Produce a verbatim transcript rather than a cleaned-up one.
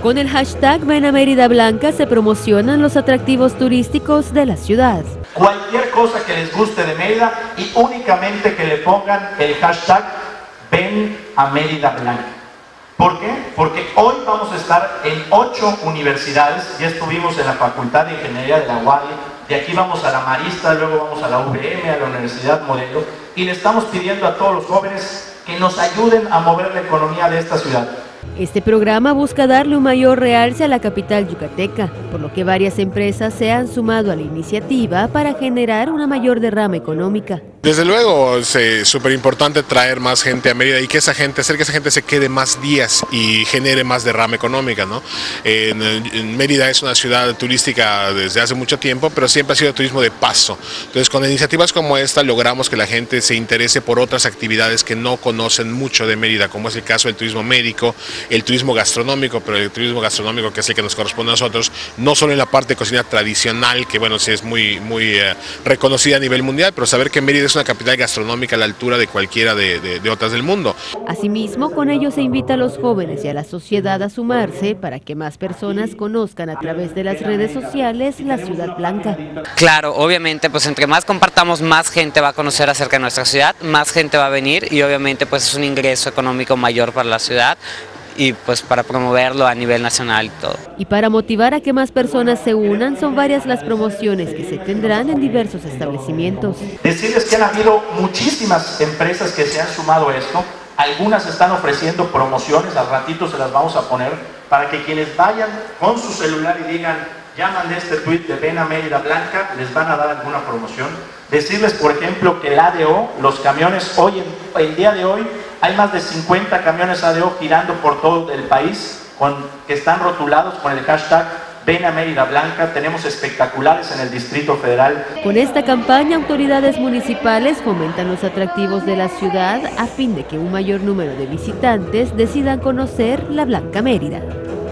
Con el hashtag Ven a Mérida Blanca se promocionan los atractivos turísticos de la ciudad. Cualquier cosa que les guste de Mérida y únicamente que le pongan el hashtag Ven a Mérida Blanca. ¿Por qué? Porque hoy vamos a estar en ocho universidades, ya estuvimos en la Facultad de Ingeniería de la U A D I, de aquí vamos a la Marista, luego vamos a la U V M, a la Universidad Modelo, y le estamos pidiendo a todos los jóvenes que nos ayuden a mover la economía de esta ciudad. Este programa busca darle un mayor realce a la capital yucateca, por lo que varias empresas se han sumado a la iniciativa para generar una mayor derrama económica. Desde luego es eh, súper importante traer más gente a Mérida y que esa gente, hacer que esa gente se quede más días y genere más derrama económica, ¿no? En, en Mérida es una ciudad turística desde hace mucho tiempo, pero siempre ha sido turismo de paso. Entonces con iniciativas como esta logramos que la gente se interese por otras actividades que no conocen mucho de Mérida, como es el caso del turismo médico, el turismo gastronómico, pero el turismo gastronómico que es el que nos corresponde a nosotros, no solo en la parte de cocina tradicional, que bueno, sí es muy, muy eh, reconocida a nivel mundial, pero saber que Mérida es una capital gastronómica a la altura de cualquiera de, de, de otras del mundo. Asimismo, con ello se invita a los jóvenes y a la sociedad a sumarse para que más personas conozcan a través de las redes sociales la Ciudad Blanca. Claro, obviamente, pues entre más compartamos, más gente va a conocer acerca de nuestra ciudad, más gente va a venir y obviamente pues es un ingreso económico mayor para la ciudad y pues para promoverlo a nivel nacional y todo. Y para motivar a que más personas se unan, son varias las promociones que se tendrán en diversos establecimientos. Decirles que han habido muchísimas empresas que se han sumado a esto, algunas están ofreciendo promociones, al ratito se las vamos a poner, para que quienes vayan con su celular y digan, llaman de este tweet de Ven a Mérida Blanca, les van a dar alguna promoción. Decirles, por ejemplo, que el A D O, los camiones, hoy, en, el día de hoy, hay más de cincuenta camiones A D O girando por todo el país, con, que están rotulados con el hashtag Ven a Mérida Blanca. Tenemos espectaculares en el Distrito Federal. Con esta campaña, autoridades municipales fomentan los atractivos de la ciudad a fin de que un mayor número de visitantes decidan conocer la Blanca Mérida.